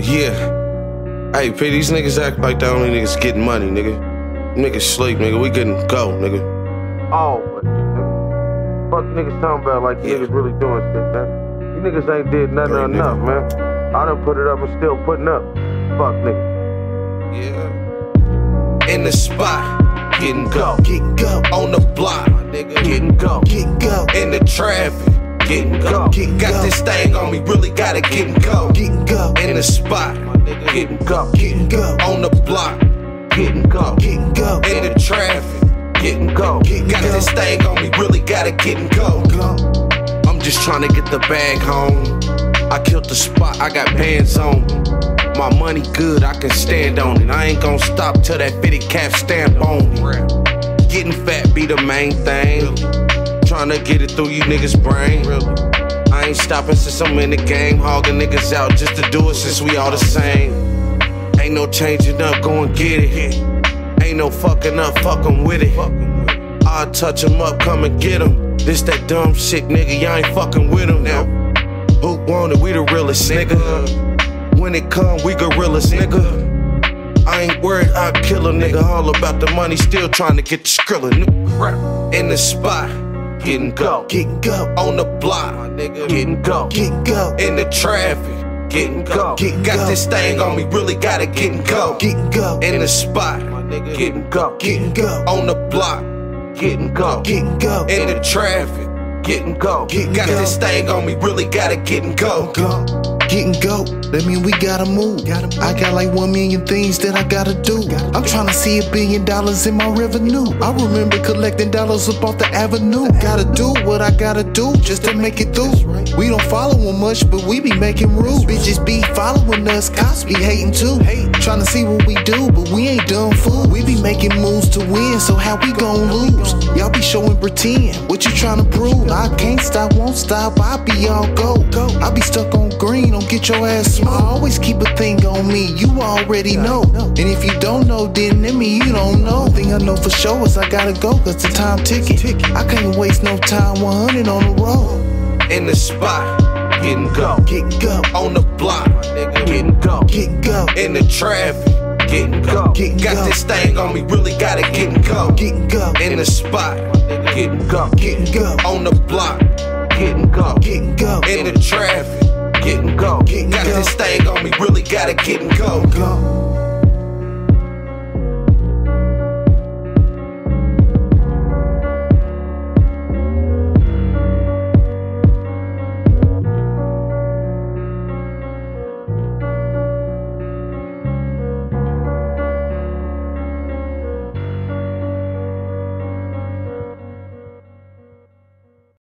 Yeah. Hey, P, these niggas act like the only niggas getting money, nigga. Niggas sleep, nigga. We getting go, nigga. Oh, fuck niggas talking about like niggas really doing shit, man. You niggas ain't did nothing Great enough, nigga. man. I done put it up and still putting up. Fuck niggas. Yeah. In the spot, getting go. Get go. On the block, nigga. Getting go. Get go. In the traffic, getting go. Get Got go. this thing on me, really gotta get and go. Get go. In the spot, getting go. Get go. On the block, Getting go. Get go. in the traffic, getting go. Get Got go. this thing on me, really gotta get and go. I'm just tryna get the bag home. I killed the spot, I got bands on me. My money good, I can stand on it. I ain't gon' stop till that 50 cap stamp on me. Getting fat be the main thing. Tryna get it through you niggas' brain. I ain't stopping since I'm in the game. Hogging niggas out just to do it since we all the same. Ain't no changing up, go and get it. Ain't no fucking up, fucking with it. I'll touch 'em up, come and get 'em. This that dumb shit, nigga, y'all ain't fucking with 'em now. Who want it? We the realest, nigga. When it come, we gorillas, nigga. I ain't worried, I'll kill a nigga. All about the money, still trying to get the skrilla, nigga. In the spot, getting go. Get go. On the block, nigga, getting go. Get go. In the traffic, getting go. Get Got go. this thing on me, really gotta get and go. Get go. In the spot, getting go. Get go. On the block, Getting go. Get go. in the traffic, Getting go. Get got go. this thing on me, really gotta get and go. Go. Get and go. That mean we gotta move. I got like 1 million things that I gotta do. I'm trying to see $1 billion in my revenue. I remember collecting dollars up off the avenue. Gotta do what I gotta do just to make it through. We don't follow them much, but we be making rules. Bitches be following us, cops be hating too. Trying to see what we do, but we ain't done fool. We be making moves to win, so how we gon' lose? Y'all be showing pretend, what you trying to prove? I can't stop, won't stop, I be all go. I be stuck on green, don't get your ass smoked. I always keep a thing on me, you already know. And if you don't know, then that mean you don't know. Thing I know for sure is I gotta go, cause the time ticking. I can't waste no time, 100 on the road. In the spot, getting go. Get go. On the block, nigga, Getting go. Get go. in the traffic, getting go. Get Got go. this thing on me, really gotta get and go. Get go. In the spot, Getting go. Get go. on the block, Getting go. Get go. in the traffic, Getting go. Get got go. this thing on me, really gotta get and go. Go.